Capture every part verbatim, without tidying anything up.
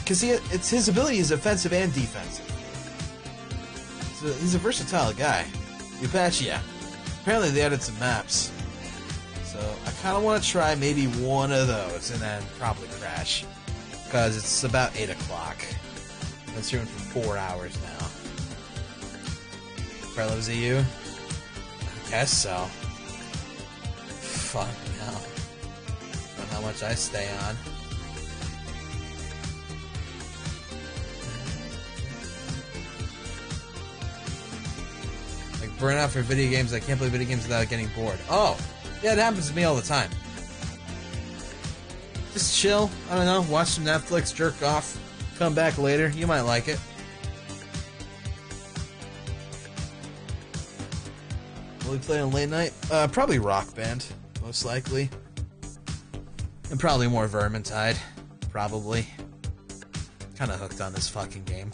because he it's his ability is offensive and defensive. So he's a versatile guy. The Apache, yeah. Apparently they added some maps. So I kind of want to try maybe one of those and then probably crash. Because it's about eight o'clock. Been streaming for four hours now. Probably lives at you? I guess so. Fuck no. I don't know how much I stay on. Like, burn out for video games. I can't play video games without getting bored. Oh! Yeah, it happens to me all the time. Just chill. I don't know. Watch some Netflix, jerk off. Come back later. You might like it. Will we play on late night? Uh, probably Rock Band, most likely. And probably more Vermintide. Probably. Kinda hooked on this fucking game.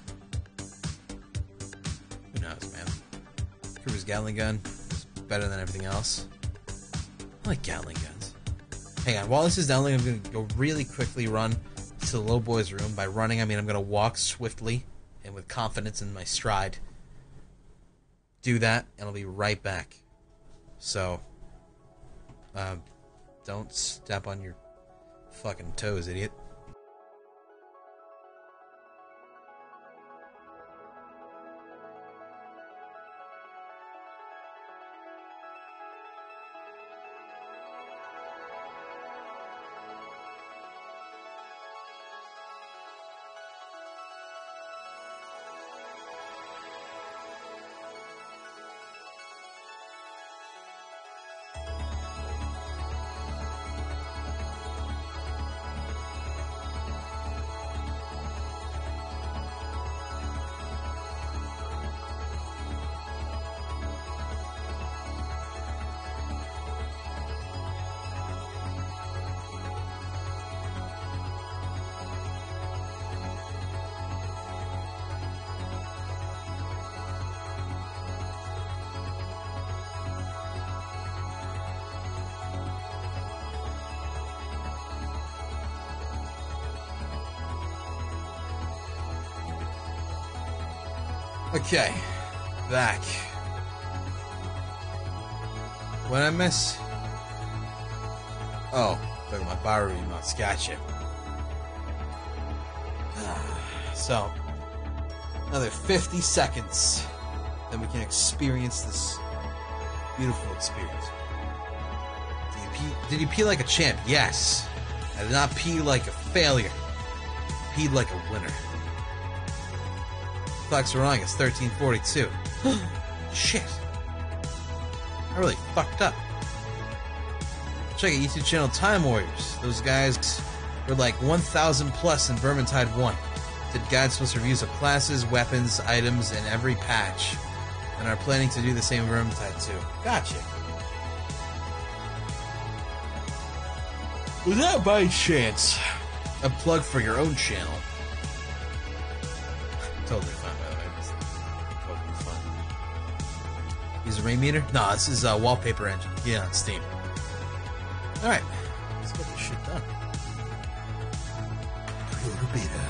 Who knows, man? Kruger's Gatling gun is better than everything else. I like Gatling guns. Hang on, while this is downloading, I'm going to go really quickly run to the little boy's room. By running, I mean I'm going to walk swiftly and with confidence in my stride. Do that, and I'll be right back. So, uh, don't step on your fucking toes, idiot. Okay, back. What I miss? Oh, talking about Barry Mouse. Gotcha. So, another fifty seconds, then we can experience this beautiful experience. Did you pee, did you pee like a champ? Yes. I did not pee like a failure. I peed like a winner. Clocks are wrong, it's thirteen forty-two. Shit. I really fucked up. Check out YouTube channel Time Warriors. Those guys were like one thousand plus in Vermintide one. Did guides plus reviews of classes, weapons, items, and every patch. And are planning to do the same in Vermintide two. Gotcha. Was that by chance a plug for your own channel? Totally fine, by the way. It's totally fun. Use a rain meter? No, this is a wallpaper engine. Yeah, on Steam. Alright, let's get this shit done. Pre-order beta.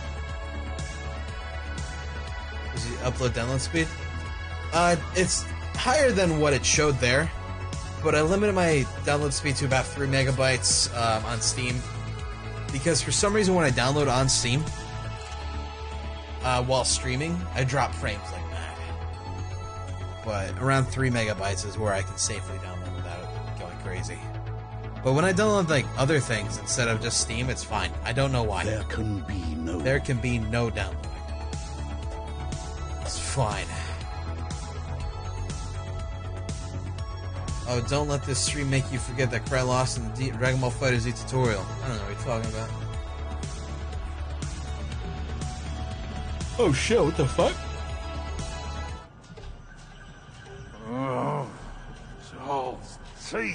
Is the upload download speed? Uh, it's higher than what it showed there, but I limited my download speed to about three megabytes um, on Steam, because for some reason when I download on Steam, Uh, while streaming, I drop frames like that. But around three megabytes is where I can safely download without it going crazy. But when I download like other things instead of just Steam, it's fine. I don't know why. There can be no. There can be no downloading. It's fine. Oh, don't let this stream make you forget that Cry lost in the D Dragon Ball FighterZ tutorial. I don't know what you're talking about. Oh shit, what the fuck? Oh, so see.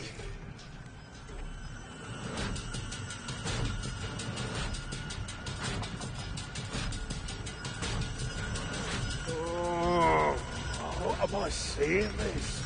Oh, what am I seeing this?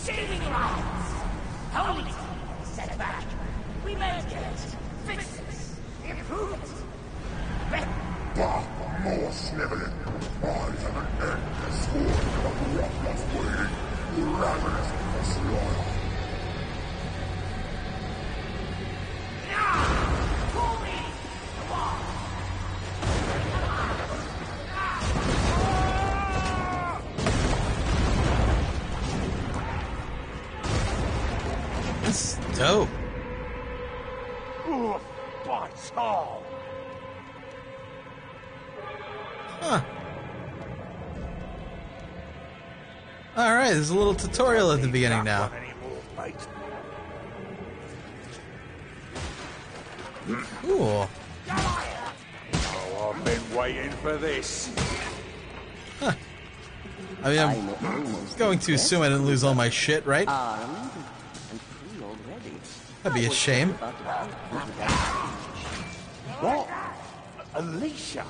Saving lives! Holy set back! We made it! Fix this! Improve it! Re- Bah, more sniveling. I have an endless horde of roughness waiting, ravenous for slaughter. Now! Pull me! Come on! This is dope. Ooh, bites hard. Huh. Alright, there's a little tutorial at the beginning now. Cool. Oh, I've been waiting for this. Huh. I mean, I'm going too soon. I didn't lose all my shit, right? Armed and free already. That'd be a shame. What? Alicia?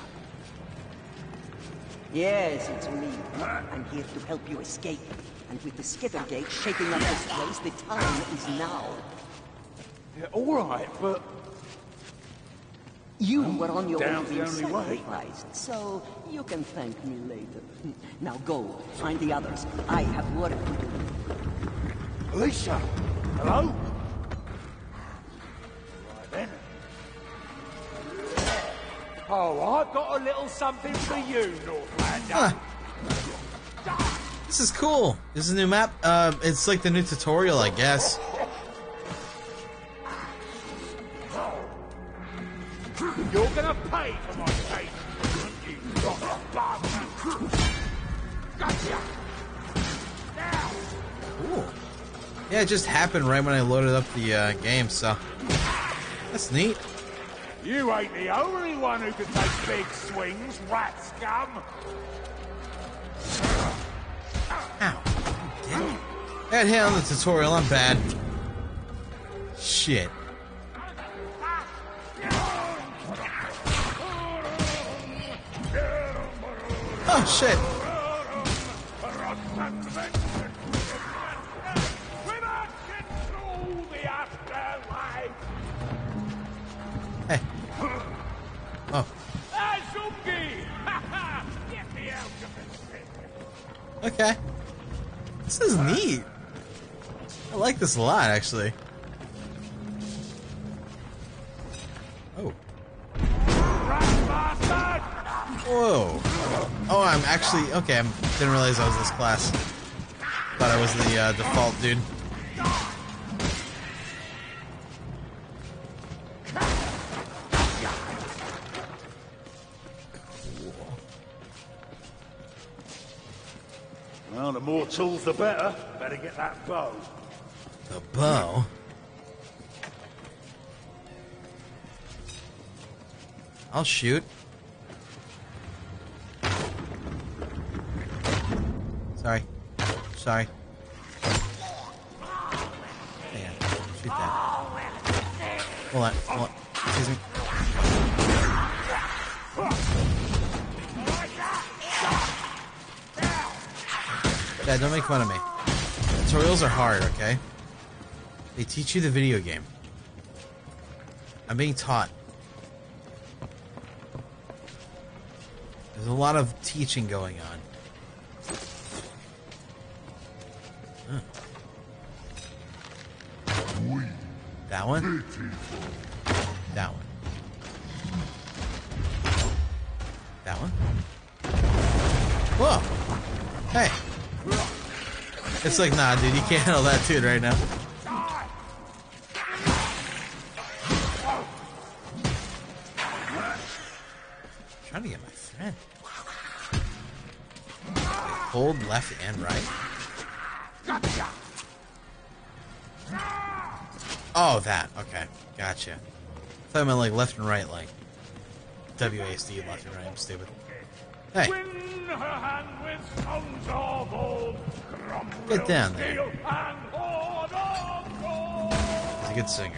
Yes, it's me. I'm here to help you escape. And with the Skittergate shaking up this place, the time is now. Yeah, all right, but You were on your Down's way to the be only way. sacrificed, so you can thank me later. Now go, find the others. I have work to do. Alicia, hello? Right then. Oh, I've got a little something for you, Northlander. Huh. This is cool. This is a new map. Uh, it's like the new tutorial, I guess. You're gonna pay for my case, you rotten bastard. Gotcha. Now. Cool. Yeah, it just happened right when I loaded up the uh, game, so that's neat. You ain't the only one who can take big swings, rat scum. Ow. Damn it. I got hit on the tutorial. I'm bad. Shit. Oh, shit. Hey. Oh. Okay. This is neat. I like this a lot, actually. Oh. Whoa. Oh, I'm actually... Okay, I didn't realize I was this class. Thought I was the uh, default dude. Well, the more tools, the better. Better get that bow. The bow? I'll shoot. Sorry. Sorry. Yeah, shoot that. Hold on, hold on. Excuse me. Dad, don't make fun of me. Tutorials are hard, okay? They teach you the video game. I'm being taught. There's a lot of teaching going on. Huh. That one? That one. That one? Whoa! Hey! It's like, nah, dude, you can't handle that dude right now. I'm trying to get my friend. Hold left and right. Oh, that. Okay. Gotcha. I thought I meant like left and right, like W A S D, left and right. I'm stupid. Hey. Get down there. He's a good singer.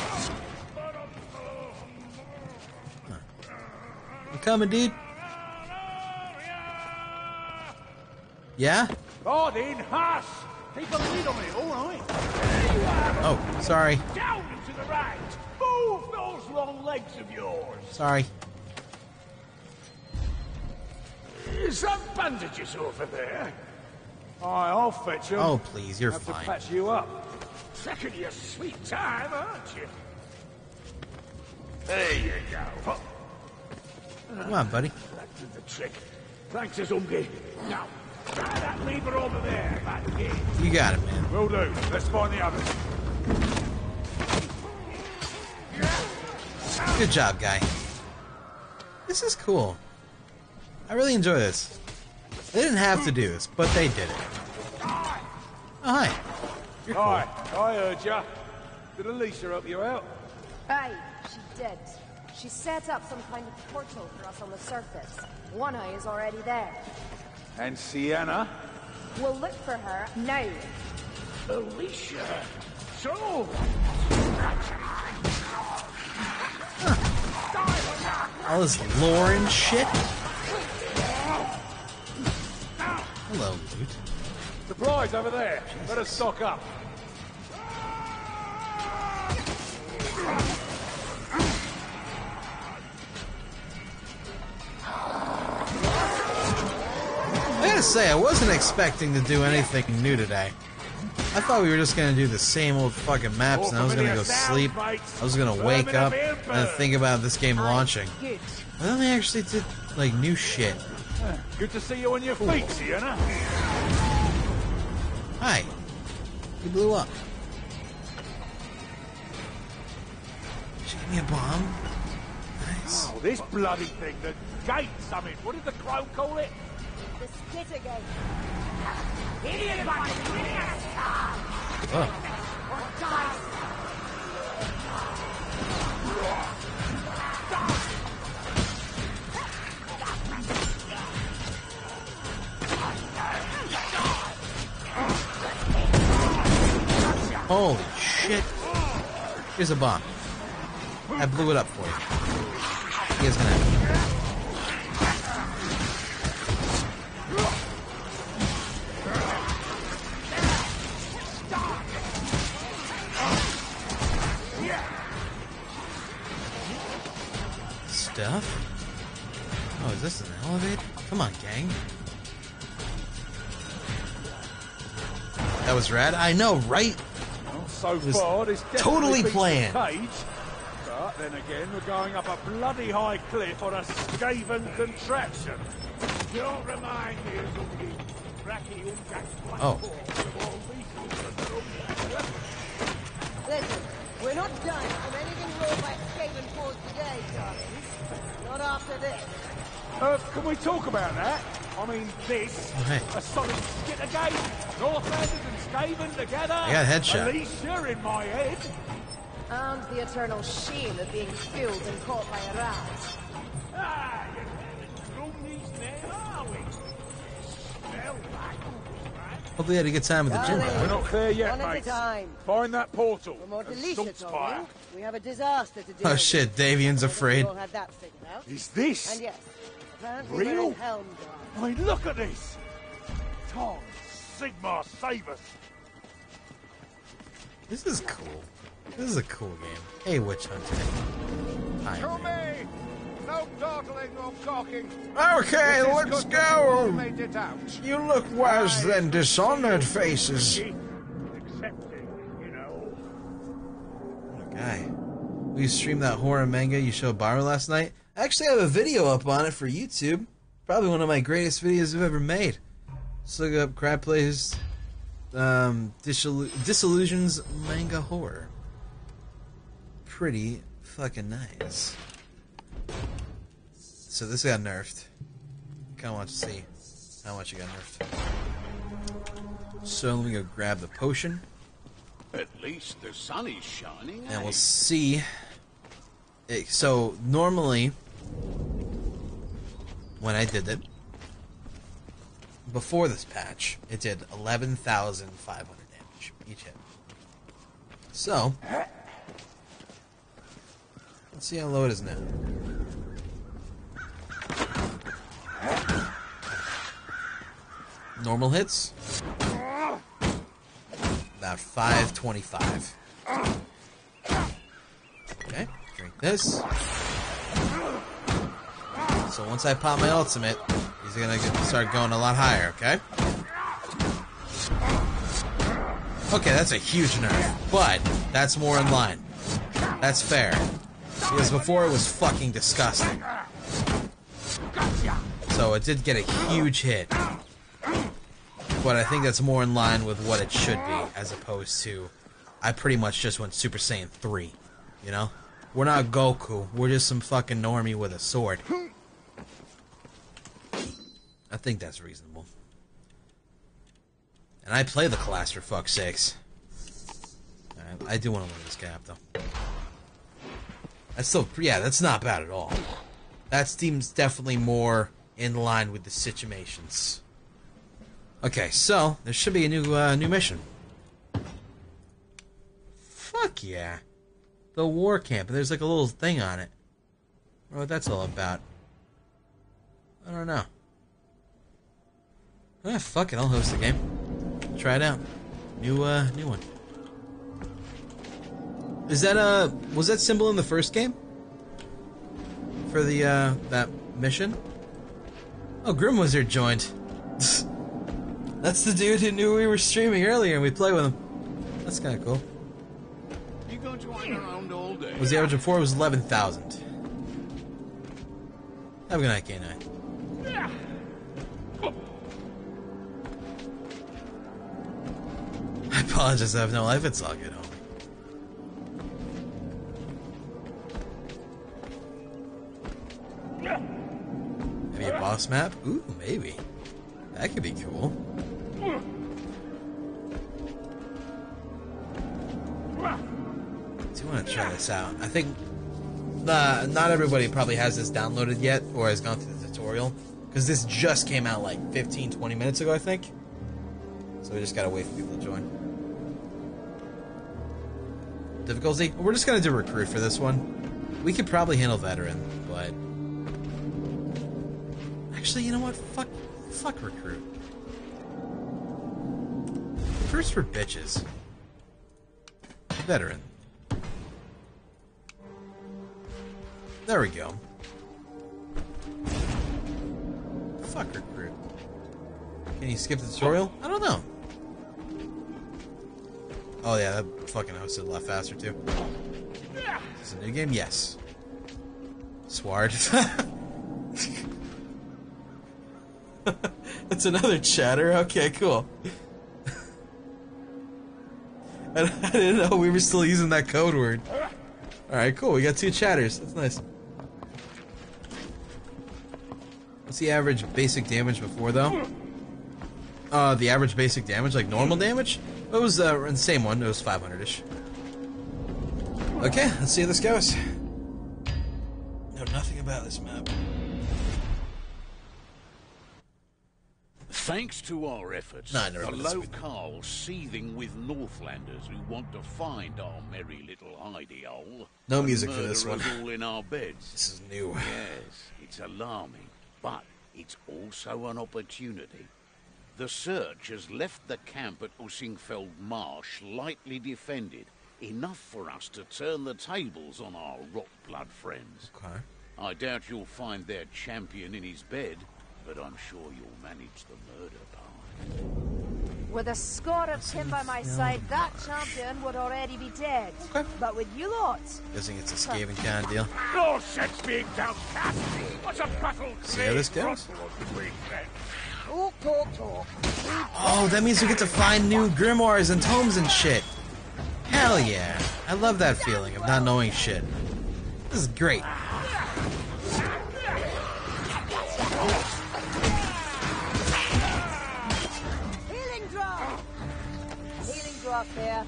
Huh. I'm coming, dude. Yeah? Odin, hush! Keep a lid on it, all right? There you are. Oh, sorry. Down into the range. Move those long legs of yours. Sorry. Some bandages over there. Aye, I'll fetch them. Oh, please, you're Have fine. to patch you up. Second your sweet time, aren't you? There you go. Come on, buddy. That did the trick. Thanks, Azungi. Now, try that lever over there, back again. You got it, man. Will do. Let's find the others. Good job, guy. This is cool. I really enjoy this. They didn't have to do this, but they did it. Oh, hi. You're cool. Aye, I heard ya. Did Alicia help you out? Aye, she did. She set up some kind of portal for us on the surface. One Eye is already there. And Sienna? We'll look for her now. Alicia? So? All this lore and shit. Hello, loot. Supplies over there. Better stock up. I gotta say, I wasn't expecting to do anything new today. I thought we were just gonna do the same old fucking maps, and I was gonna go sleep. I was gonna wake up and think about this game launching. Good. I thought they actually did like new shit. Good to see you on your feet, Sienna. Hi. You blew up. She gave me a bomb. Nice. Oh, this bloody thing, the gate summit. What did the crow call it? The skitter gate. Anybody winning a star Oh. or dies. Holy shit. Here's a bomb. I blew it up for you. You guys gonna have it. Stuff? Oh, is this an elevator? Come on, gang. That was rad. I know, right? Well, so was far, this totally definitely beats the planned. cage. But then again, we're going up a bloody high cliff on a Skaven contraption. Don't remind me, Azungi. Raki Ungas. Oh. Listen, we're not done from anything rolled by Skaven Force today, darlings. Not after this. Uh, can we talk about that? I mean, this, Okay. a solid skitter gate, Northlanders and Skaven together. I got a headshot. Alicia in my head. And the eternal shame of being fooled and caught by a rat. Ah, you haven't thrown these men, are we? Smell like right? Hopefully, you had a good time with the gym. Darling. We're not there yet, One at a mate. time. Find that portal. From what and Alicia Salt's told fire. me, we have a disaster to deal Oh with. shit, Davian's afraid. We all had that figured out. Is this? And yes, apparently Real? we're in Helmdar. I mean, look at this. Tom, Sigmar, save us. This is cool. This is a cool game. Hey, Witch Hunter. Hi, To man. me! No dawdling or gawking. Okay, It is let's good that you all go. made it out. You look worse than dishonored faces. Accepting, you know. Guy, will you stream that horror manga you showed Byron last night? I actually have a video up on it for YouTube. Probably one of my greatest videos I've ever made. Just look up Crab Plays um, Disillu- Disillusions Manga Horror. Pretty fucking nice. So this got nerfed. Kinda want to see how much it got nerfed. So let me go grab the potion. At least the sun is shining. And eh? we'll see. It, so normally, when I did it before this patch, it did eleven thousand five hundred damage each hit. So let's see how low it is now. Normal hits. about five twenty-five. Okay, drink this. So once I pop my ultimate, he's gonna get, start going a lot higher, okay? Okay, that's a huge nerf, but that's more in line. That's fair. Because before it was fucking disgusting. So it did get a huge hit. But I think that's more in line with what it should be, as opposed to I pretty much just went Super Saiyan three. You know? We're not Goku, we're just some fucking normie with a sword. I think that's reasonable. And I play the class for fuck's sakes. Alright, I do want to win this gap though. That's still, yeah, that's not bad at all. That seems definitely more in line with the situations. Okay, so there should be a new uh, new mission. Fuck yeah. The war camp. There's like a little thing on it. I don't know what that's all about. I don't know. Ah, fuck it, I'll host the game. Try it out. New uh new one. Is that uh was that symbol in the first game? For the uh that mission? Oh, Grim Wizard joined. That's the dude who knew we were streaming earlier and we played with him. That's kinda cool. You going to hang around all day? Was the average before? It was eleven thousand. Have a good night, K nine. I apologize, I have no life. It's all good, homie. Maybe a boss map? Ooh, maybe. That could be cool. I do want to try this out. I think uh, not everybody probably has this downloaded yet or has gone through the tutorial. Because this just came out like fifteen, twenty minutes ago, I think. So we just gotta wait for people to join. Difficulty? We're just gonna do recruit for this one. We could probably handle veteran, but... Actually, you know what? Fuck, fuck recruit. Recruit's for bitches. Veteran. There we go. Fuck recruit. Can you skip the tutorial? I don't know. Oh yeah, that fucking hosted a lot faster too. Is this a new game? Yes. Sward. That's another chatter? Okay, cool. I, I didn't know we were still using that code word. Alright, cool. We got two chatters. That's nice. What's the average basic damage before, though? Uh, the average basic damage, like normal damage? It was uh, the same one. It was five hundred-ish. Okay, let's see how this goes. Know nothing about this map. Thanks to our efforts, No, I never the heard of this locale's seething with Northlanders who want to find our merry little hidey hole. No and music for this murder one. us all in our beds. This is new. Yes, it's alarming, but it's also an opportunity. The search has left the camp at Ussingfeld Marsh lightly defended, enough for us to turn the tables on our rot-blood friends. Okay. I doubt you'll find their champion in his bed, but I'm sure you'll manage the murder part. With a score of tin by my side, that champion would already be dead. Okay. But with you lot... Guessing it's a Skaven kind of deal. No sense being downcast. What's a battle? See how this goes? Between men. Talk, talk, talk. Oh, that means we get to find new grimoires and tomes and shit. Hell yeah. I love that feeling of not knowing shit. This is great. Healing drop. Healing drop there.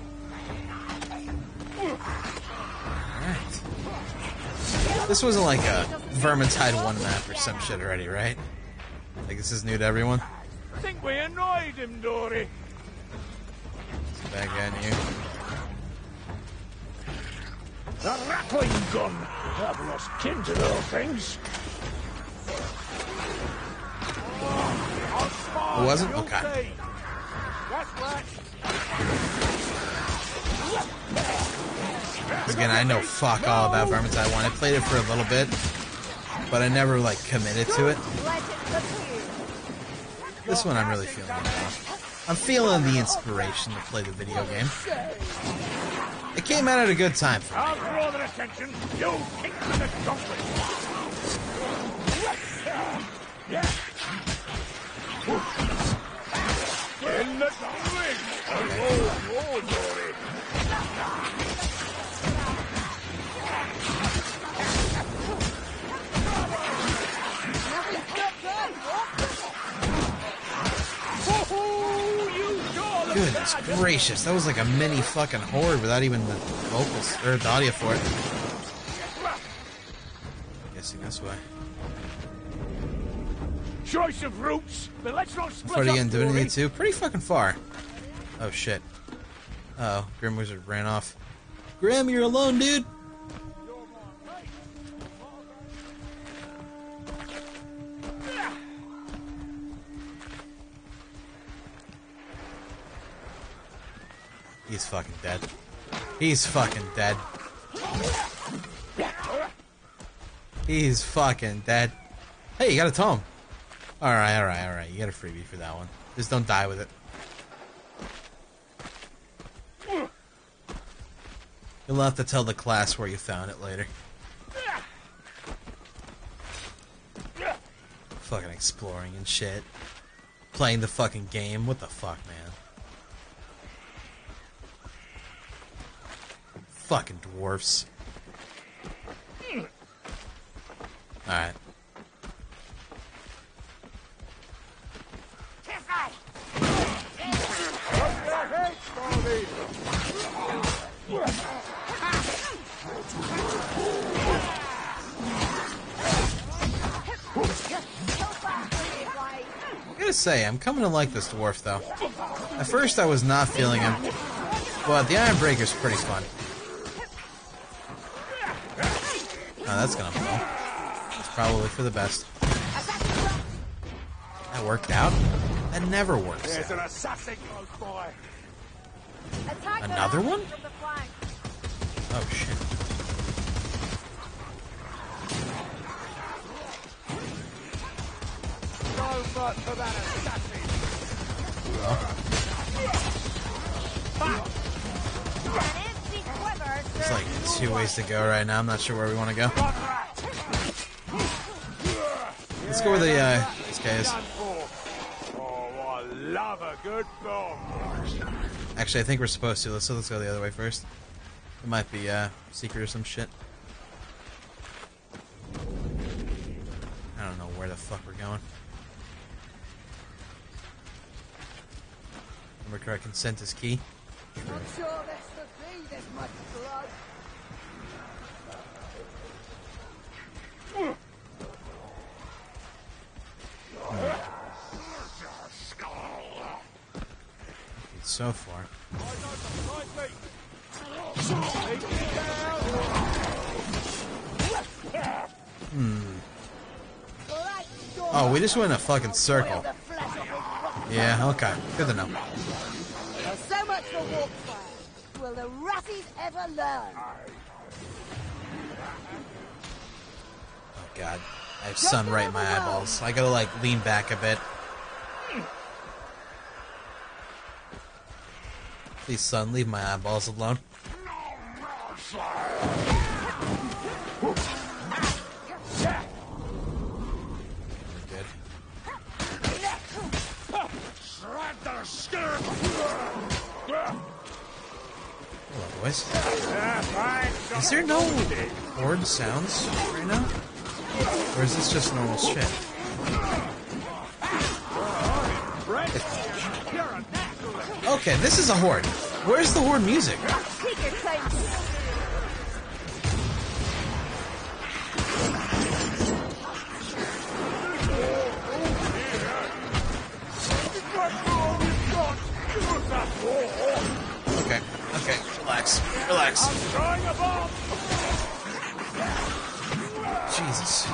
Alright. This wasn't like a Vermintide one map or some shit already, right? Like this is new to everyone? I think we annoyed him, Dory. It's a bad guy in here. The rattling gun. I've lost kin to those things. Oh, It wasn't? Okay. That's right. again, I know fuck all about Vermintide one. I played it for a little bit, but I never, like, committed to it. This one I'm really feeling now. I'm feeling the inspiration to play the video game. It came out at a good time for me. I'll draw their attention. You kick to the donkey. In the ring. Oh, oh, Dory. Goodness gracious, that was like a mini fucking horde without even the vocals, or the audio for it. I'm guessing this way. Choice of routes, but let's not split Party up, in Divinity Dory. two? Pretty fucking far. Oh shit. Uh oh, Grim Wizard ran off. Grim, you're alone, dude! He's fucking dead. He's fucking dead. He's fucking dead. Hey, you got a tome. Alright, alright, alright. You got a freebie for that one. Just don't die with it. You'll have to tell the class where you found it later. Fucking exploring and shit. Playing the fucking game. What the fuck, man? Fucking dwarfs. Alright. I gotta say, I'm coming to like this dwarf, though. At first I was not feeling him, but the Iron Breaker's pretty fun. Oh, that's gonna blow. It's probably for the best. That worked out? That never works There's an out. assassin close by. Another one? Oh, shit. So much for that assassin. There's like two ways to go right now. I'm not sure where we want to go. Let's go where the uh, this guy is. Oh, I love a good bomb. Actually, I think we're supposed to. Let's let's go the other way first. It might be uh, secret or some shit. I don't know where the fuck we're going. Remember, correct. Consent is key. Not sure this would be this much blood. So far. Hmm. Oh, we just went in a fucking circle. Yeah, okay. Good to know. There's so much for warfare. Will the ratties ever learn? Oh god. I have sun right in my eyeballs. I gotta like lean back a bit. Please, son, leave my eyeballs alone. Good. Hello, boys. Is there no horde sounds right now? Or is this just normal shit? Okay, this is a horde. Where's the horde music? Take your time. Okay, okay, relax, relax. Jesus.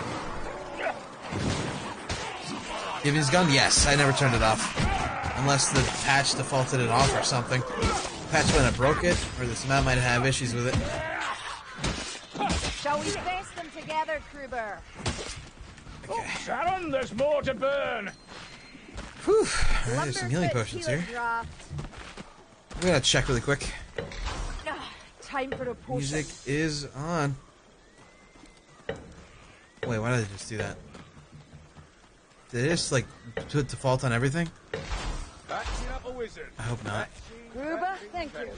Give me his gun? Yes, I never turned it off. Unless the patch defaulted it off or something. The patch might have broke it, or this map might have issues with it. Shall we face them together, Kruber? Oh, Sharon, there's more to burn. Whew. Alright, there's some healing potions here. Draft. I'm gonna check really quick. Ah, time for a potion. Music is on. Wait, why did I just do that? Did it just, like, put default on everything? Patching up a wizard. I hope not. Kruber, thank you.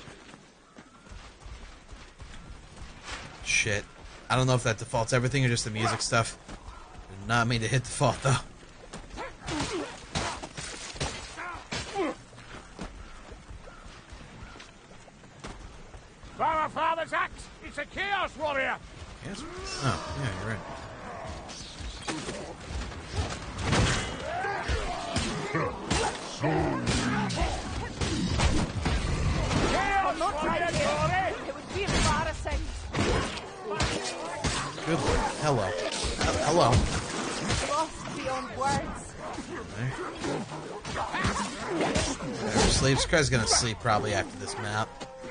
Shit. I don't know if that defaults everything or just the music stuff. Did not mean to hit default, though. By my father's axe, it's a chaos warrior. Yes? Oh, yeah, you're right. Chaos warrior, glory. It would be embarrassing. Good lord. Hello. Uh, hello. Lost beyond words. Whatever, sleep. This guy's gonna sleep probably after this map.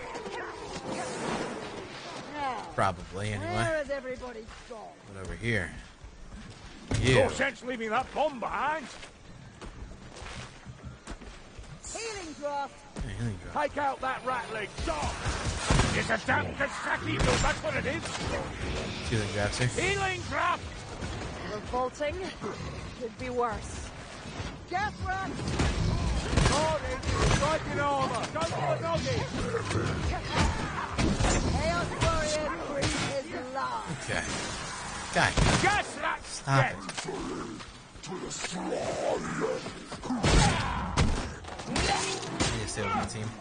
Probably, anyway. Where has everybody gone? But over here. No Yeah. sense leaving that bomb behind. Healing draft. Yeah, healing drop. Take out that rattling dog. It's a damn Kasaki, that's what it is. Healing drops here. Healing draft. Revolting. Could be worse. Gas rat. Morning, striking armor. Go for the doggy. Chaos warrior queen is alive. Okay. Guy. Gas rat. Stop it. I need to stay with my team.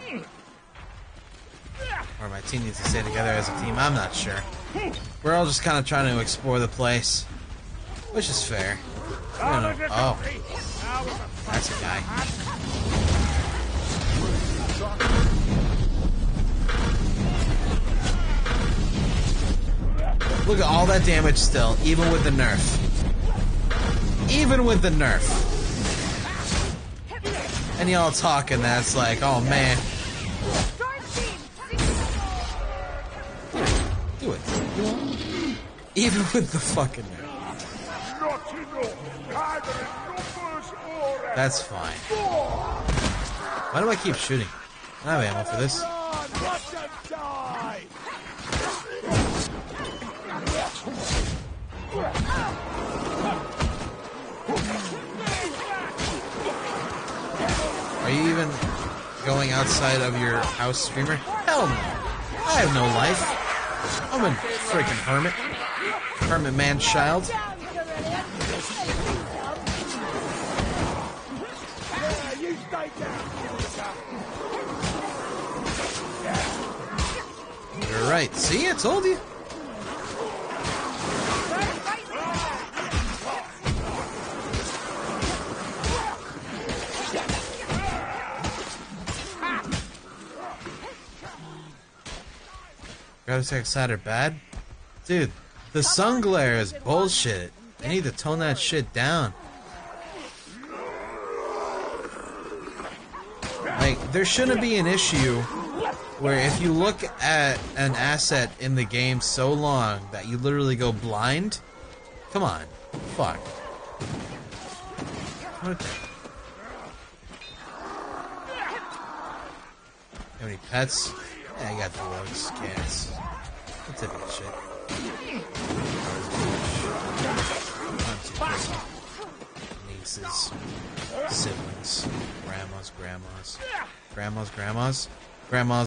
Or my team needs to stay together as a team. I'm not sure. We're all just kind of trying to explore the place. Which is fair. I don't know. Oh. That's a guy. Look at all that damage still, even with the nerf. Even with the nerf. And y'all talking, that's like, oh man. Do it. Even with the fucking nerf. That's fine. Why do I keep shooting? I don't have ammo for this. Are you even going outside of your house, Screamer? Hell no. I have no life. I'm a freaking hermit. Hermit man-child. You're right. See, I told you. Gotta say excited or bad? Dude, the sun glare is bullshit. I need to tone that shit down. Like, there shouldn't be an issue where if you look at an asset in the game so long that you literally go blind. Come on. Fuck. What? Have any pets? Yeah, I got dogs, cats. That typical shit. Nieces, siblings, grandmas, grandmas, grandmas, grandmas, grandmas.